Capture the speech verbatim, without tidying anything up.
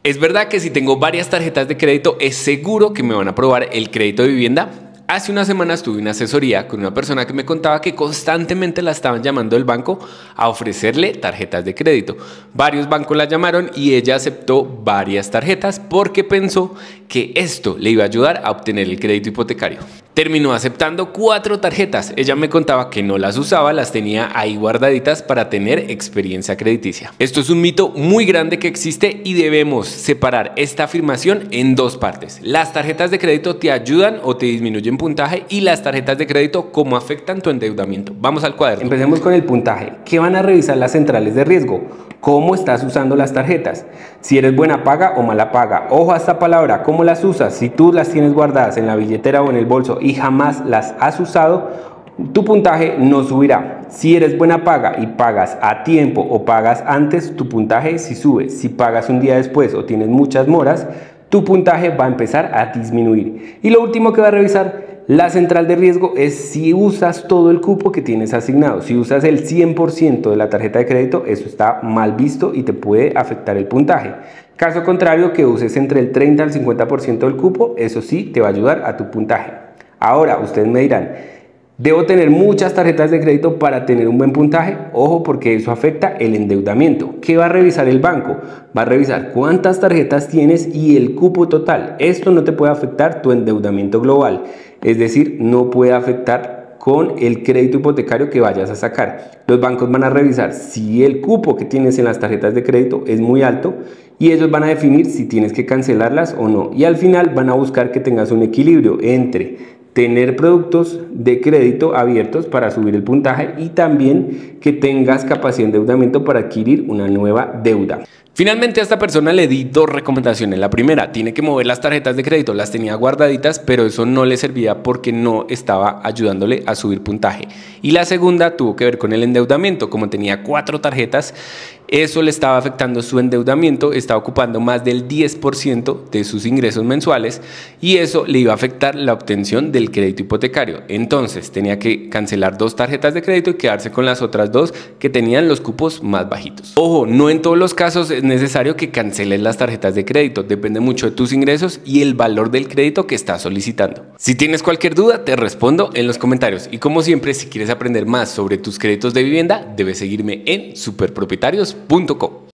¿Es verdad que si tengo varias tarjetas de crédito es seguro que me van a aprobar el crédito de vivienda? Hace unas semanas tuve una asesoría con una persona que me contaba que constantemente la estaban llamando del banco a ofrecerle tarjetas de crédito. Varios bancos la llamaron y ella aceptó varias tarjetas porque pensó que esto le iba a ayudar a obtener el crédito hipotecario. Terminó aceptando cuatro tarjetas. Ella me contaba que no las usaba, las tenía ahí guardaditas para tener experiencia crediticia. Esto es un mito muy grande que existe y debemos separar esta afirmación en dos partes. Las tarjetas de crédito te ayudan o te disminuyen puntaje y las tarjetas de crédito cómo afectan tu endeudamiento. Vamos al cuaderno. Empecemos con el puntaje. ¿Qué van a revisar las centrales de riesgo? ¿Cómo estás usando las tarjetas? Si eres buena paga o mala paga. Ojo a esta palabra, ¿cómo las usas? Si tú las tienes guardadas en la billetera o en el bolso y jamás las has usado, tu puntaje no subirá. Si eres buena paga y pagas a tiempo o pagas antes, tu puntaje sí sube. Si pagas un día después o tienes muchas moras, tu puntaje va a empezar a disminuir. Y lo último que va a revisar la central de riesgo es si usas todo el cupo que tienes asignado. Si usas el cien por ciento de la tarjeta de crédito, eso está mal visto y te puede afectar el puntaje. Caso contrario, que uses entre el treinta al cincuenta por ciento del cupo, eso sí te va a ayudar a tu puntaje. Ahora, ustedes me dirán, ¿debo tener muchas tarjetas de crédito para tener un buen puntaje? Ojo, porque eso afecta el endeudamiento. ¿Qué va a revisar el banco? Va a revisar cuántas tarjetas tienes y el cupo total. Esto no te puede afectar tu endeudamiento global. Es decir, no puede afectar con el crédito hipotecario que vayas a sacar. Los bancos van a revisar si el cupo que tienes en las tarjetas de crédito es muy alto y ellos van a definir si tienes que cancelarlas o no. Y al final van a buscar que tengas un equilibrio entre tener productos de crédito abiertos para subir el puntaje y también que tengas capacidad de endeudamiento para adquirir una nueva deuda. Finalmente a esta persona le di dos recomendaciones. La primera, tiene que mover las tarjetas de crédito, las tenía guardaditas, pero eso no le servía porque no estaba ayudándole a subir puntaje. Y la segunda tuvo que ver con el endeudamiento. Como tenía cuatro tarjetas, eso le estaba afectando su endeudamiento, estaba ocupando más del diez por ciento de sus ingresos mensuales y eso le iba a afectar la obtención del crédito hipotecario. Entonces tenía que cancelar dos tarjetas de crédito y quedarse con las otras dos que tenían los cupos más bajitos. Ojo, no en todos los casos es necesario que canceles las tarjetas de crédito, depende mucho de tus ingresos y el valor del crédito que estás solicitando. Si tienes cualquier duda, te respondo en los comentarios y como siempre, si quieres aprender más sobre tus créditos de vivienda, debes seguirme en superpropietarios punto com.